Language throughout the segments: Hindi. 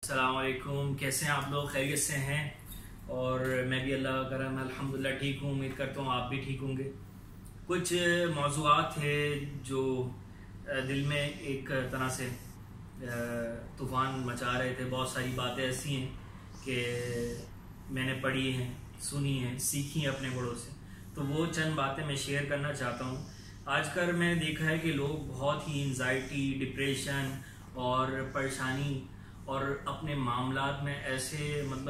अस्सलाम वालेकुम। कैसे हैं आप लोग? खैरियत से हैं? और मैं भी अल्लाह का करम अल्हम्दुलिल्लाह ठीक हूँ। उम्मीद करता हूँ आप भी ठीक होंगे। कुछ मौज़ूआत थे जो दिल में एक तरह से तूफ़ान मचा रहे थे। बहुत सारी बातें ऐसी हैं कि मैंने पढ़ी हैं, सुनी हैं, सीखी हैं अपने बड़ों से, तो वो चंद बातें मैं शेयर करना चाहता हूँ। आजकल मैंने देखा है कि लोग बहुत ही एंजाइटी, डिप्रेशन और परेशानी और अपने मामलात में ऐसे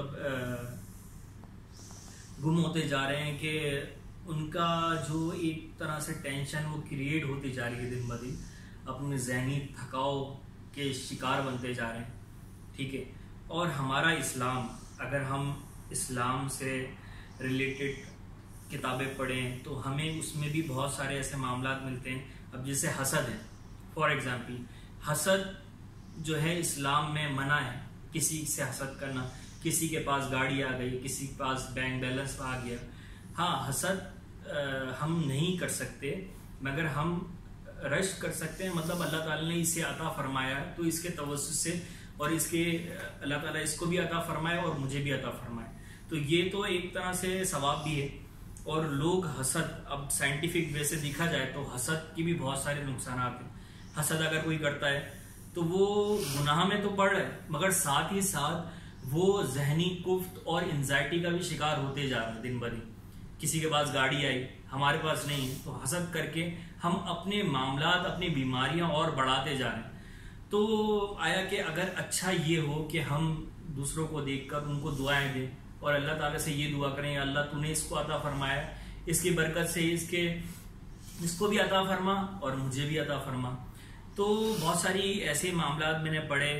गुम होते जा रहे हैं कि उनका जो एक तरह से टेंशन वो क्रिएट होती जा रही है दिन ब दिन। अपने जहनी थकाव के शिकार बनते जा रहे हैं, ठीक है। और हमारा इस्लाम, अगर हम इस्लाम से रिलेटेड किताबें पढ़ें तो हमें उसमें भी बहुत सारे ऐसे मामलात मिलते हैं। अब जैसे हसद है, फॉर एग्जांपल, हसद जो है इस्लाम में मना है किसी से हसद करना। किसी के पास गाड़ी आ गई, किसी के पास बैंक बैलेंस आ गया। हाँ, हसद हम नहीं कर सकते, मगर हम रश कर सकते हैं। मतलब अल्लाह ताला ने इसे अता फरमाया तो इसके तवज्जुह से, और इसके अल्लाह ताला इसको भी अता फरमाया और मुझे भी अता फरमाया, तो ये तो एक तरह से सवाब भी है। और लोग हसद, अब साइंटिफिक वे से देखा जाए तो हसद की भी बहुत सारे नुकसान हैं। हसद अगर कोई करता है तो वो गुनाह में तो पड़ रहा है, मगर साथ ही साथ वो जहनी कुफ्त और एंजाइटी का भी शिकार होते जा रहा है दिन ब दिन। किसी के पास गाड़ी आई, हमारे पास नहीं है, तो हसद करके हम अपने मामलात, अपनी बीमारियां और बढ़ाते जा रहे हैं। तो आया कि अगर अच्छा ये हो कि हम दूसरों को देखकर उनको दुआएं दें और अल्लाह ताला से ये दुआ करें, अल्लाह तूने इसको अता फरमाया, इसकी बरकत से इसको भी अता फरमा और मुझे भी अता फरमा। तो बहुत सारी ऐसे मामलात मैंने पढ़े।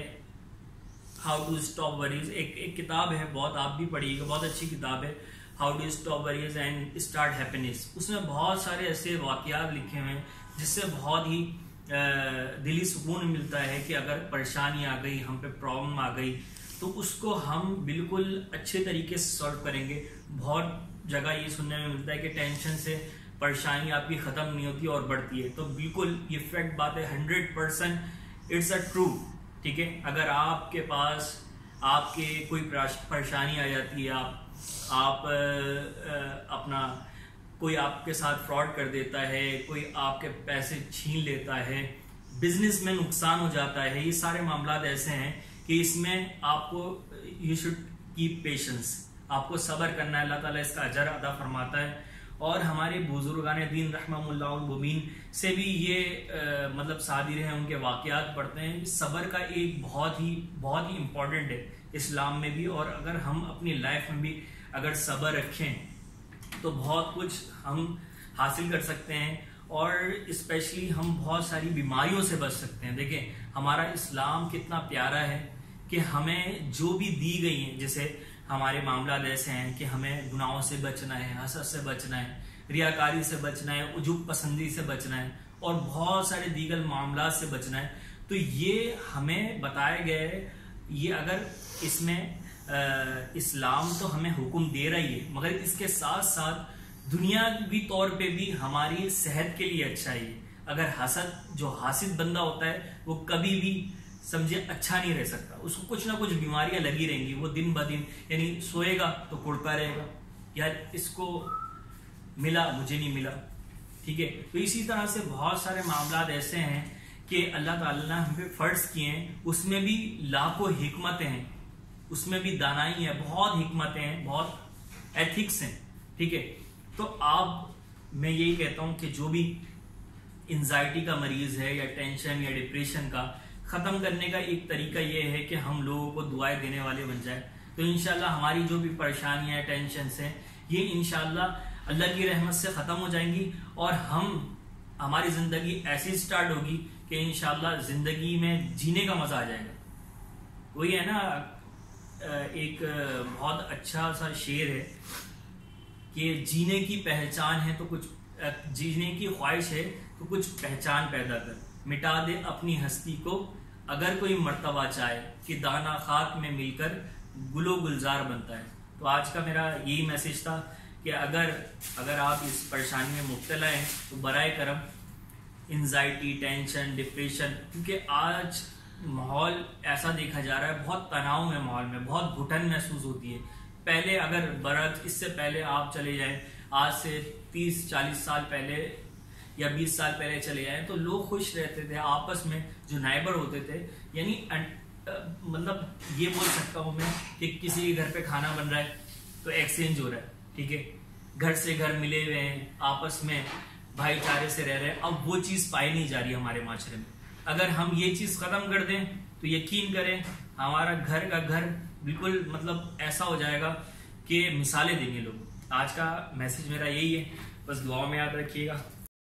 हाउ टू स्टॉप वरीज, एक किताब है, बहुत आप भी पढ़िएगा, बहुत अच्छी किताब है, how to stop worries and start happiness. उसमें बहुत सारे ऐसे वाकयात लिखे हुए हैं जिससे बहुत ही दिली सुकून मिलता है कि अगर परेशानी आ गई, हम पे प्रॉब्लम आ गई, तो उसको हम बिल्कुल अच्छे तरीके से सॉल्व करेंगे। बहुत जगह ये सुनने में मिलता है कि टेंशन से परेशानी आपकी खत्म नहीं होती और बढ़ती है, तो बिल्कुल ये फैक्ट बात है, 100% इट्स अ ट्रू, ठीक है। अगर आपके पास आपके कोई परेशानी आ जाती है, आप अपना कोई आपके साथ फ्रॉड कर देता है, कोई आपके पैसे छीन लेता है, बिजनेस में नुकसान हो जाता है, ये सारे मामलात ऐसे हैं कि इसमें आपको यू शुड कीप पेशेंस, आपको सब्र करना है। अल्लाह ताला इसका अजर अदा फरमाता है। और हमारे बुजुर्गान दीन रहमहुल्लाह से भी ये मतलब सादिर हैं, उनके वाकयात पढ़ते हैं। सब्र का एक बहुत ही इम्पोर्टेंट है इस्लाम में भी, और अगर हम अपनी लाइफ में भी अगर सब्र रखें तो बहुत कुछ हम हासिल कर सकते हैं, और स्पेशली हम बहुत सारी बीमारियों से बच सकते हैं। देखें हमारा इस्लाम कितना प्यारा है कि हमें जो भी दी गई है, जैसे हमारे मामला ऐसे हैं कि हमें गुनाहों से बचना है, हसद से बचना है, रियाकारी से बचना है, उजूब पसंदी से बचना है, और बहुत सारे दीगर मामला से बचना है। तो ये हमें बताया गया है। ये अगर इसमें इस्लाम तो हमें हुक्म दे रही है, मगर इसके साथ साथ दुनियावी तौर पे भी हमारी सेहत के लिए अच्छा है। अगर हसद, जो हासिद बंदा होता है, वो कभी भी समझे अच्छा नहीं रह सकता, उसको कुछ ना कुछ बीमारियां लगी रहेंगी। वो दिन ब दिन यानी सोएगा तो कुड़ता रहेगा, यार इसको मिला मुझे नहीं मिला, ठीक है। तो इसी तरह से बहुत सारे मामलात ऐसे हैं कि अल्लाह ताला ने हम पे फर्ज किए हैं, उसमें भी लाखों हिकमतें हैं, उसमें भी दानाई है, बहुत हिकमतें हैं, बहुत एथिक्स हैं, ठीक है। तो मैं यही कहता हूं कि जो भी एंजाइटी का मरीज है या टेंशन या डिप्रेशन का खत्म करने का एक तरीका ये है कि हम लोगों को दुआएं देने वाले बन जाए। तो इंशाल्लाह हमारी जो भी परेशानियां, टेंशन है, ये इंशाल्लाह अल्लाह की रहमत से खत्म हो जाएंगी, और हमारी जिंदगी ऐसी स्टार्ट होगी कि इंशाल्लाह जिंदगी में जीने का मजा आ जाएगा। वही है ना, एक बहुत अच्छा सा शेर है कि जीने की पहचान है तो कुछ, जीने की ख्वाहिश है तो कुछ पहचान पैदा कर, मिटा दे अपनी हस्ती को अगर कोई मर्तबा चाहे, कि दाना खाक में मिलकर गुलो गुलजार बनता है। तो आज का मेरा यही मैसेज था कि अगर आप इस परेशानी में मुब्तला हैं तो बराए करम एंजाइटी, टेंशन, डिप्रेशन, क्योंकि आज माहौल ऐसा देखा जा रहा है, बहुत तनाव में माहौल में बहुत घुटन महसूस होती है। पहले अगर बरत इससे पहले आप चले जाएं, आज से 30-40 साल पहले या 20 साल पहले चले जाएं, तो लोग खुश रहते थे आपस में, जो नाइबर होते थे। यानी मतलब ये बोल सकता हूँ मैं कि किसी के घर पे खाना बन रहा है तो एक्सचेंज हो रहा है, ठीक है, घर से घर मिले हुए हैं, आपस में भाईचारे से रह रहे हैं। अब वो चीज पाई नहीं जा रही हमारे माशरे में। अगर हम ये चीज खत्म कर दें तो यकीन करें हमारा घर का घर बिल्कुल मतलब ऐसा हो जाएगा कि मिसालें देंगे लोग। आज का मैसेज मेरा यही है, बस दुआओं में याद रखिएगा।